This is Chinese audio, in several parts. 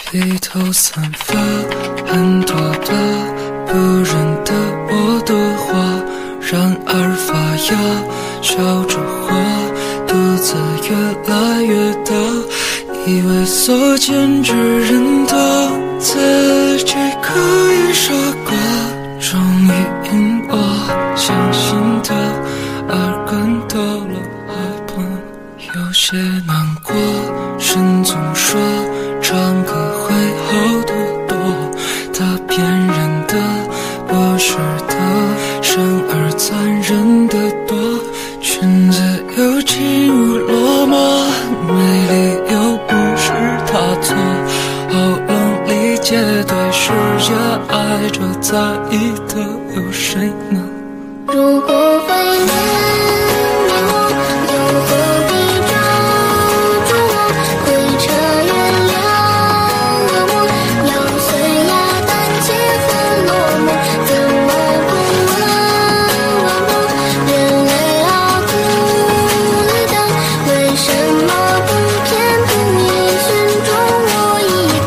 披头散发，很多的不认得我的话，然而发芽，笑着花，肚子越来越大，以为所见之人的自己可以傻瓜，终于因我相信的而感到了害怕，有些难过，神总说唱歌会好得多，他骗人的不是的，生而残忍的多，裙子又轻如落寞，美丽又不是他错，喉咙里结对世界爱着在意的有谁呢？ 如果会念我，又何必抓住我，会彻原谅了我，咬碎牙胆怯和落寞，怎么不问问我，人类啊苦力的，为什么不偏不倚选中我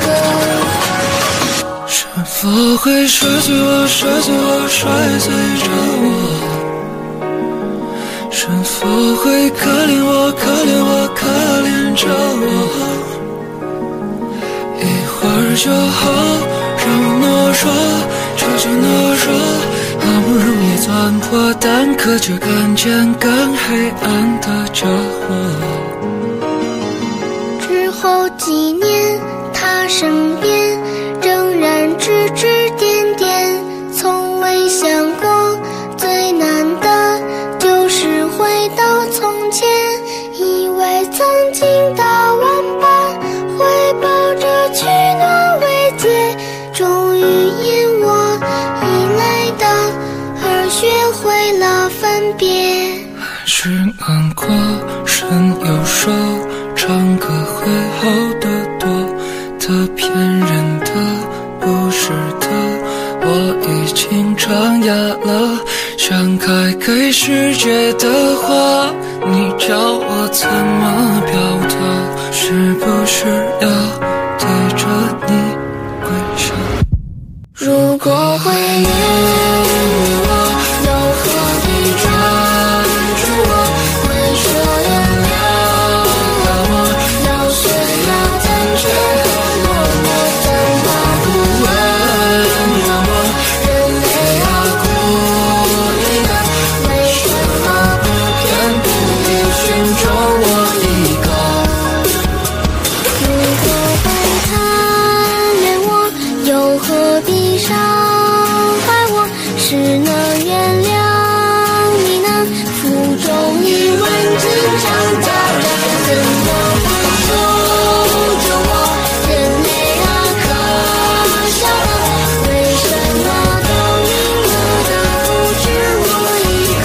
一个？ 是否会摔碎我，摔碎我，摔碎着我？是否会可怜我，可怜我，可怜着我？一会儿就好，让我懦弱，求求懦弱，好不容易钻破蛋壳，却看见更黑暗的家伙。 之后几年，他身边仍然指指点点，从未想过最难的就是回到从前，以为曾经大玩伴会抱着取暖慰藉，终于因我依赖的而学会了分别。 还是难过，神又说唱歌会好得多，他骗人的不是的，我已经长哑了，想开给世界的话，你叫我怎么表达？是不是要对着你跪下？ 如果会念我，又何必抓住我，会说原谅了我，咬碎牙胆怯和落寞，怎么不问问我，人类啊苦力的，为什么不偏不倚选中我一个？如果会贪恋我，又何必伤害我，是能原谅你呢？腹中一万斤长大人，怎么不救救我？人类啊可笑了，为什么都赢了的不止我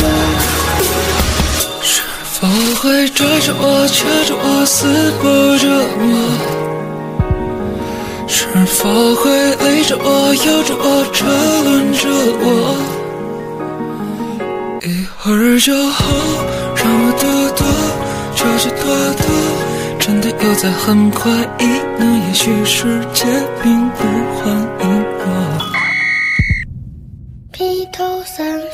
一个？ 是否会抓着我，掐着我，撕破着我？是否会勒着我，咬着我，车轮着我？一会儿就好，让我得得，求求得得，真的又在很快意呢？也许世界并不欢迎我。 披头散